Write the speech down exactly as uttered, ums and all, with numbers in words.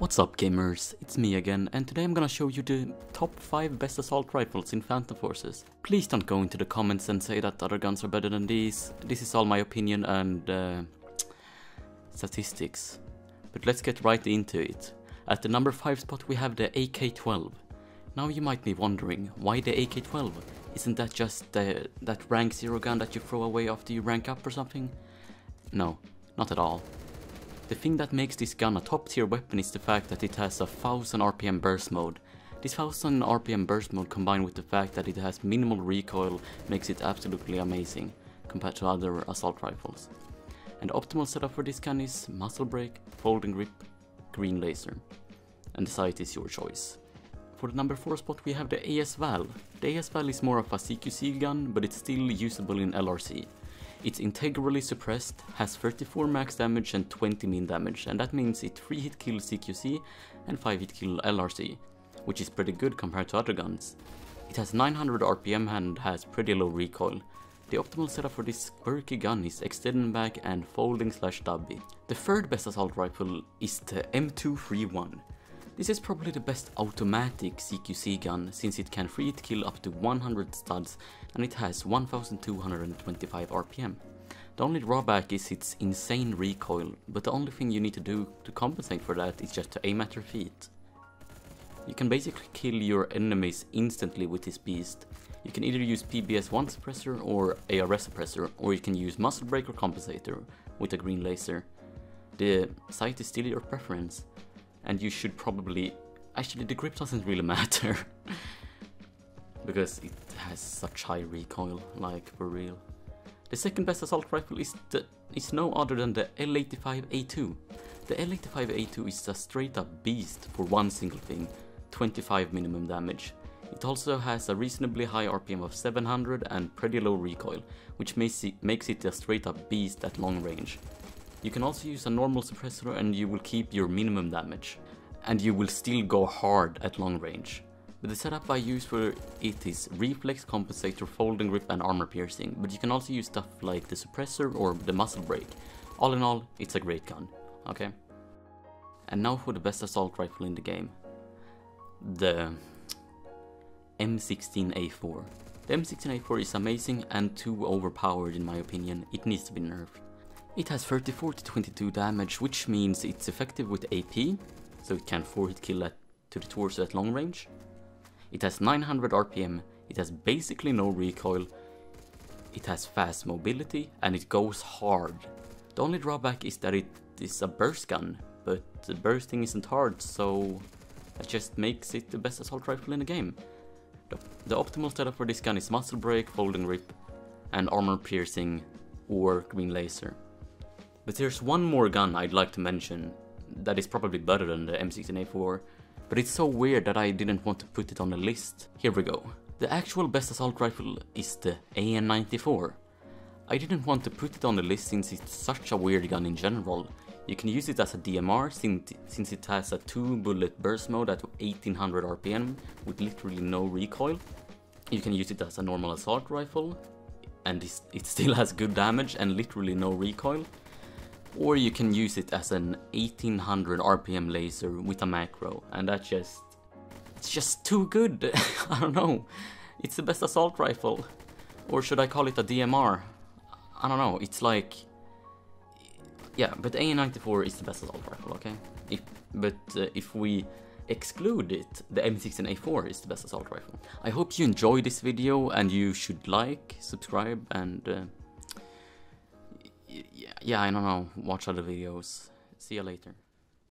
What's up gamers, it's me again, and today I'm gonna show you the top five best assault rifles in Phantom Forces. Please don't go into the comments and say that other guns are better than these. This is all my opinion and uh, statistics. But let's get right into it. At the number five spot we have the A K twelve. Now you might be wondering, why the A K twelve? Isn't that just uh, that rank zero gun that you throw away after you rank up or something? No, not at all. The thing that makes this gun a top tier weapon is the fact that it has a one thousand R P M burst mode. This one thousand R P M burst mode combined with the fact that it has minimal recoil makes it absolutely amazing compared to other assault rifles. And the optimal setup for this gun is muzzle brake, folding grip, green laser. And the sight is your choice. For the number four spot we have the A S Val. The A S Val is more of a C Q C gun, but it's still usable in L R C. It's integrally suppressed, has thirty-four max damage and twenty min damage, and that means it three hit kill C Q C and five hit kill L R C, which is pretty good compared to other guns. It has nine hundred R P M and has pretty low recoil. The optimal setup for this quirky gun is extended back and folding slash stubby. The third best assault rifle is the M two thirty-one. This is probably the best automatic C Q C gun since it can three hit kill up to one hundred studs and it has one thousand two hundred twenty-five R P M. The only drawback is its insane recoil, but the only thing you need to do to compensate for that is just to aim at your feet. You can basically kill your enemies instantly with this beast. You can either use P B S one suppressor or A R S suppressor, or you can use muzzle brake or compensator with a green laser. The sight is still your preference. And you should probably... Actually, the grip doesn't really matter. Because it has such high recoil, like, for real. The second best assault rifle is, the, is no other than the L eighty-five A two. The L eighty-five A two is a straight up beast for one single thing, twenty-five minimum damage. It also has a reasonably high R P M of seven hundred and pretty low recoil, which makes it, makes it a straight up beast at long range. You can also use a normal suppressor and you will keep your minimum damage. And you will still go hard at long range. But the setup I use for it is reflex, compensator, folding grip and armor piercing. But you can also use stuff like the suppressor or the muzzle brake. All in all, it's a great gun, okay? And now for the best assault rifle in the game. The M sixteen A four. The M sixteen A four is amazing and too overpowered in my opinion. It needs to be nerfed. It has thirty-four to twenty-two damage, which means it's effective with A P, so it can four hit kill at, to the torso at long range. It has nine hundred R P M, it has basically no recoil, it has fast mobility, and it goes hard. The only drawback is that it is a burst gun, but the bursting isn't hard, so that just makes it the best assault rifle in the game. The, the optimal setup for this gun is muzzle brake, folding grip, and armor piercing, or green laser. But there's one more gun I'd like to mention that is probably better than the M sixteen A four, but it's so weird that I didn't want to put it on the list. Here we go. The actual best assault rifle is the A N ninety-four. I didn't want to put it on the list since it's such a weird gun in general. You can use it as a D M R since, since it has a two bullet burst mode at eighteen hundred R P M with literally no recoil. You can use it as a normal assault rifle and it still has good damage and literally no recoil. Or you can use it as an eighteen hundred R P M laser with a macro, and that just... it's just too good. I don't know. It's the best assault rifle. Or should I call it a D M R? I don't know. It's like... yeah, but A N ninety-four is the best assault rifle, okay? If, but uh, if we exclude it, the M sixteen A four is the best assault rifle. I hope you enjoyed this video, and you should like, subscribe, and... Uh, yeah, I don't know, watch other videos. See you later.